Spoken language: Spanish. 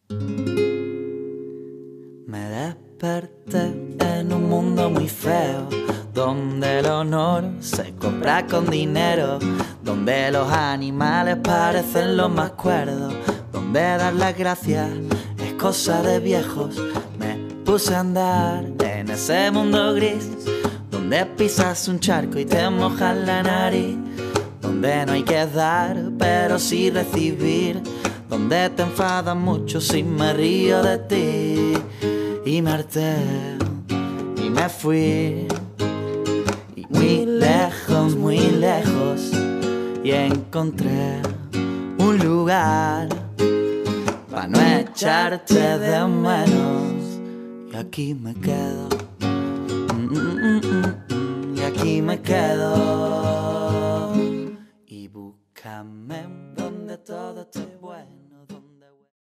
Me desperté en un mundo muy feo, donde el honor se compra con dinero, donde los animales parecen los más cuerdos, donde dar las gracias es cosa de viejos. Me puse a andar en ese mundo gris, donde pisas un charco y te mojas la nariz, donde no hay que dar pero sí recibir, donde te enfadas mucho si me río de ti. Y me harté y me fui, y muy lejos, y encontré un lugar para no echarte de menos. Y aquí me quedo, y aquí me quedo. Y búscame donde todo te